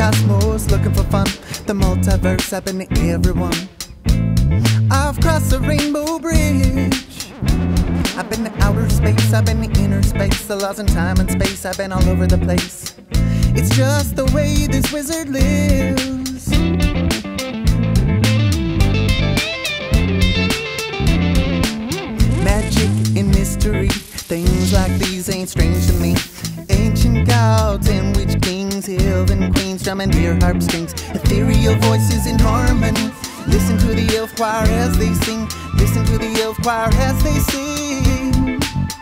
cosmos, looking for fun. The multiverse, I've been to everyone. I've crossed the rainbow bridge. I've been to outer space, I've been to inner space. The laws in time and space, I've been all over the place. It's just the way this wizard lives. Magic and mystery, things like these ain't strange to me. Ancient gods and witch kings, elven queens drumming dear harp strings, ethereal voices in harmony. Listen to the elf choir as they sing. Listen to the elf choir as they sing.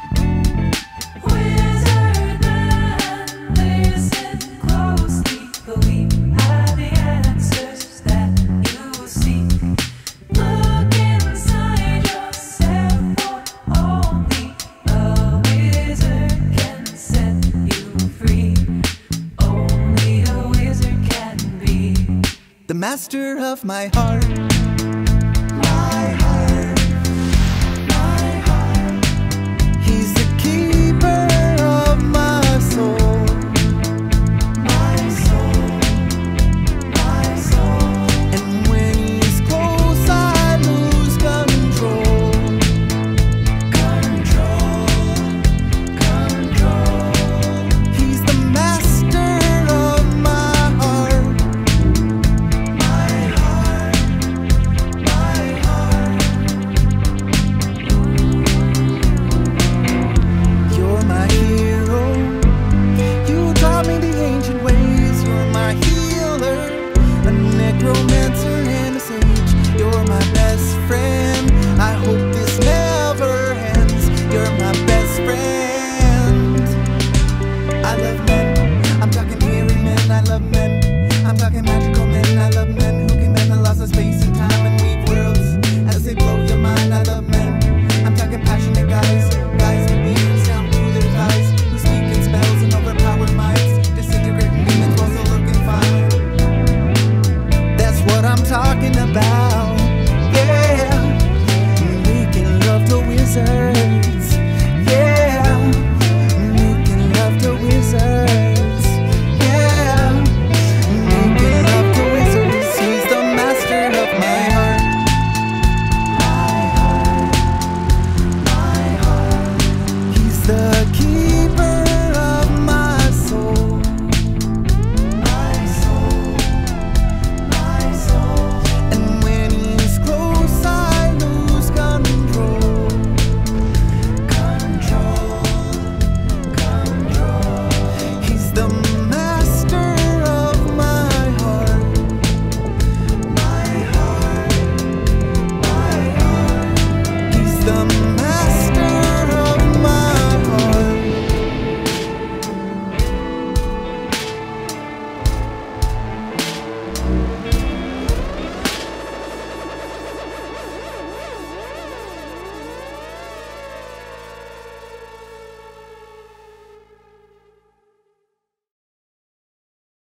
Wizard man, listen closely, for we have the answers that you seek. Look inside yourself, for only a wizard can set you free. Only a wizard can be The master of my heart.